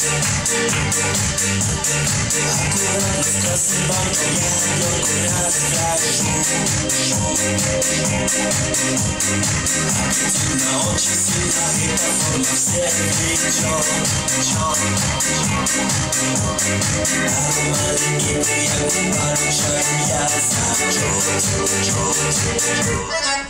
Akurat rozkazywam to ja biorę raz wiatru. Na oczy syna i ta forma w serwie ciąg. Ale niby jak walczę ja za ciąg.